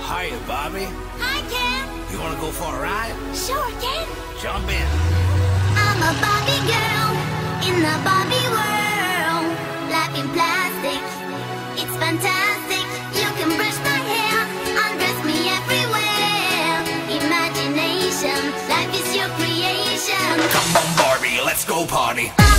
Hiya, Barbie. Hi, Ken. You wanna go for a ride? Sure, Ken. Jump in. I'm a Barbie girl in the Barbie world. Life in plastic, it's fantastic. You can brush my hair, undress me everywhere. Imagination, life is your creation. Come on, Barbie, let's go party.